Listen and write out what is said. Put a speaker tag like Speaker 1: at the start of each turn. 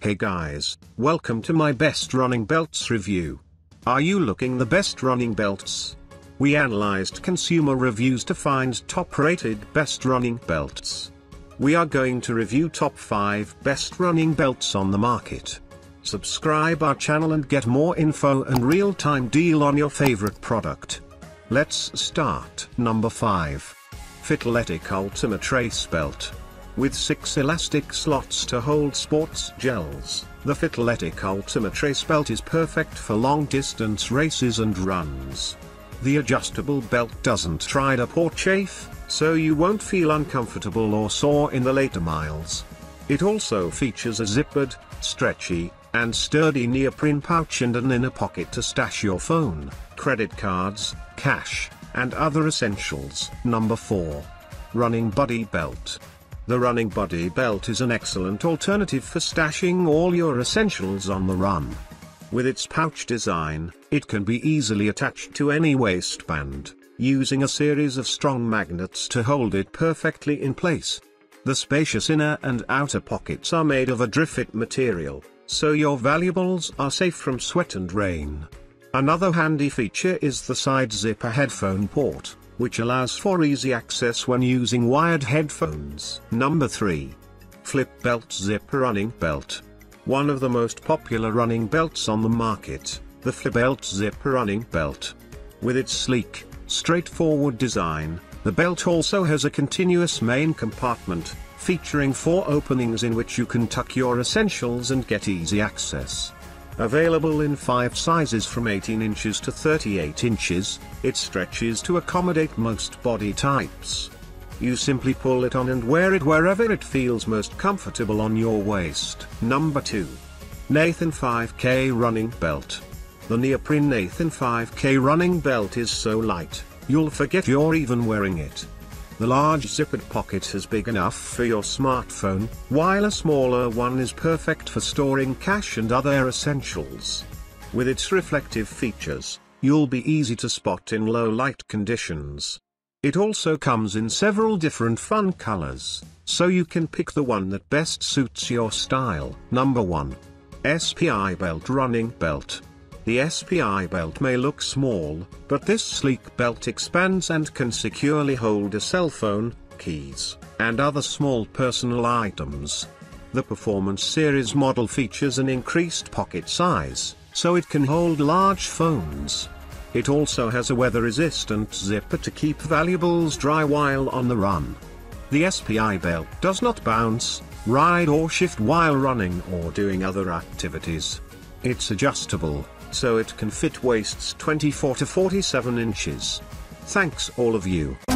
Speaker 1: Hey guys, welcome to my best running belts review. Are you looking the best running belts? We analyzed consumer reviews to find top-rated best running belts. We are going to review top 5 best running belts on the market. Subscribe our channel and get more info and real-time deal on your favorite product. Let's start. Number 5. Fitletic Ultimate Race Belt. With 6 elastic slots to hold sports gels, the Fitletic Ultimate Race Belt is perfect for long-distance races and runs. The adjustable belt doesn't ride up or chafe, so you won't feel uncomfortable or sore in the later miles. It also features a zippered, stretchy, and sturdy neoprene pouch and an inner pocket to stash your phone, credit cards, cash, and other essentials. Number 4. Running Buddy Belt. The Running Buddy Belt is an excellent alternative for stashing all your essentials on the run. With its pouch design, it can be easily attached to any waistband, using a series of strong magnets to hold it perfectly in place. The spacious inner and outer pockets are made of a Drifit material, so your valuables are safe from sweat and rain. Another handy feature is the side zipper headphone port, which allows for easy access when using wired headphones. Number 3. FlipBelt Zip Running Belt. One of the most popular running belts on the market, the FlipBelt Zip Running Belt. With its sleek, straightforward design, the belt also has a continuous main compartment, featuring 4 openings in which you can tuck your essentials and get easy access. Available in 5 sizes from 18 inches to 38 inches, it stretches to accommodate most body types. You simply pull it on and wear it wherever it feels most comfortable on your waist. Number 2. Nathan 5K Running Belt. The neoprene Nathan 5K running belt is so light, you'll forget you're even wearing it. The large zippered pocket is big enough for your smartphone, while a smaller one is perfect for storing cash and other essentials. With its reflective features, you'll be easy to spot in low light conditions. It also comes in several different fun colors, so you can pick the one that best suits your style. Number 1. SPIbelt Running Belt. The SPIbelt may look small, but this sleek belt expands and can securely hold a cell phone, keys, and other small personal items. The Performance Series model features an increased pocket size, so it can hold large phones. It also has a weather-resistant zipper to keep valuables dry while on the run. The SPIbelt does not bounce, ride or shift while running or doing other activities. It's adjustable, so it can fit waists 24 to 47 inches. Thanks all of you.